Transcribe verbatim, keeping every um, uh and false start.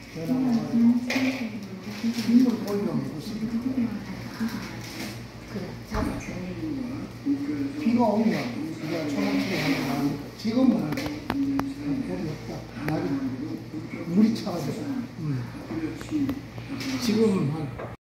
전화가 힘을 보이면 무슨 비가 오면 우리가 초등학교에 하는 거 아니까 지금은 볼이 없다. 날이 물이 차가지고 음. 지금 한